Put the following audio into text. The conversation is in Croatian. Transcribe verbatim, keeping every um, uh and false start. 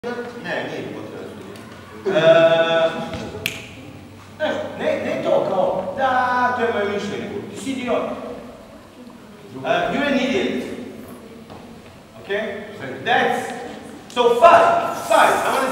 Ne, nije potrebno suditi. Ne, ne to kao, da, to je moje mišljenje. Ti si idiot. Uh, you're an idiot. Okay? That's, so five, five, I want to